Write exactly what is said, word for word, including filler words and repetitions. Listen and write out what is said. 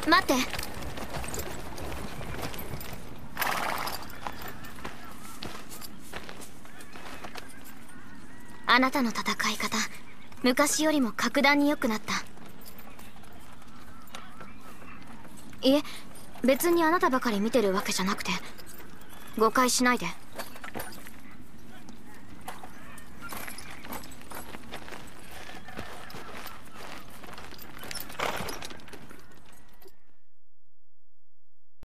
待って。あなたの戦い方、昔よりも格段に良くなった。いえ、別にあなたばかり見てるわけじゃなくて、誤解しないで。